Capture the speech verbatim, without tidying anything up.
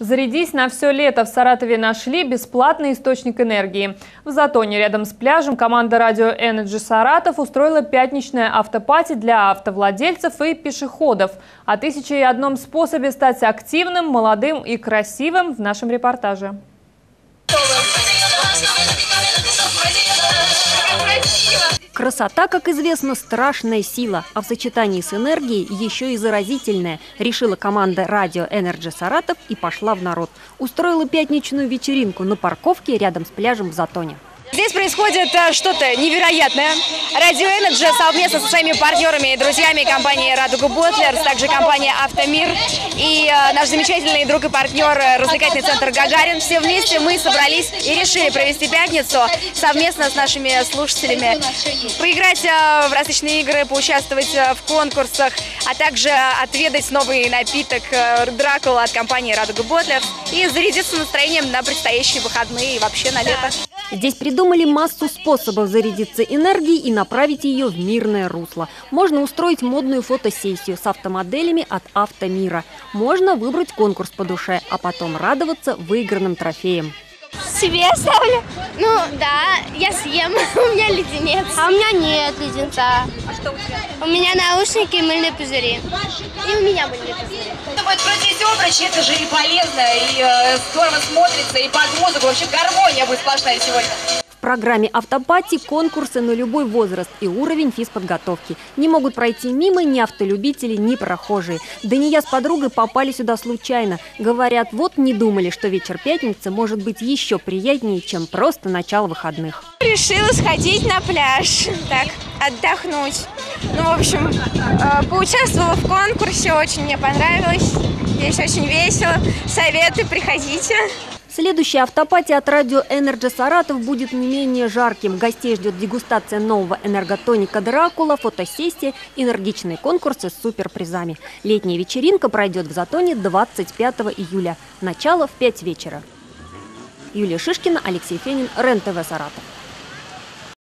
Зарядись на все лето. В Саратове нашли бесплатный источник энергии. В Затоне рядом с пляжем команда радио Energy Саратов устроила пятничное автопати для автовладельцев и пешеходов. О тысяче и одном способе стать активным, молодым и красивым в нашем репортаже. Красота, как известно, страшная сила, а в сочетании с энергией еще и заразительная. Решила команда радио Energy Саратов и пошла в народ. Устроила пятничную вечеринку на парковке рядом с пляжем в Затоне. Здесь происходит что-то невероятное. Радио Energy совместно со своими партнерами и друзьями компании «Радуга Ботлерс», также компания «Автомир» и наш замечательный друг и партнер развлекательный центр «Гагарин». Все вместе мы собрались и решили провести пятницу совместно с нашими слушателями. Поиграть в различные игры, поучаствовать в конкурсах, а также отведать новый напиток «Дракула» от компании «Радуга Ботлерс» и зарядиться настроением на предстоящие выходные и вообще на лето. Здесь придумали массу способов зарядиться энергией и направить ее в мирное русло. Можно устроить модную фотосессию с автомоделями от «Автомира». Можно выбрать конкурс по душе, а потом радоваться выигранным трофеям. Себе ставлю? Ну да, я съем. У меня леденец. А у меня нет леденца. А что у тебя? У меня наушники и мыльные пузыри. И у меня мыльные пузыри. Это будет противотечь, это же и полезно, и э, здорово смотрится, и под музыку. Вообще гармония будет сплошная сегодня. В программе автопати конкурсы на любой возраст и уровень физподготовки. Не могут пройти мимо ни автолюбители, ни прохожие. Дания с подругой попали сюда случайно. Говорят, вот не думали, что вечер пятницы может быть еще приятнее, чем просто начало выходных. Решила сходить на пляж, так, отдохнуть. Ну, в общем, поучаствовала в конкурсе, очень мне понравилось. Здесь очень весело. Советую, приходите. Следующий автопати от радио Energy Саратов будет не менее жарким. Гостей ждет дегустация нового энерготоника «Дракула», фотосессия, энергичные конкурсы с суперпризами. Летняя вечеринка пройдет в Затоне двадцать пятого июля. Начало в пять вечера. Юлия Шишкина, Алексей Фенин, РЕН-ТВ Саратов.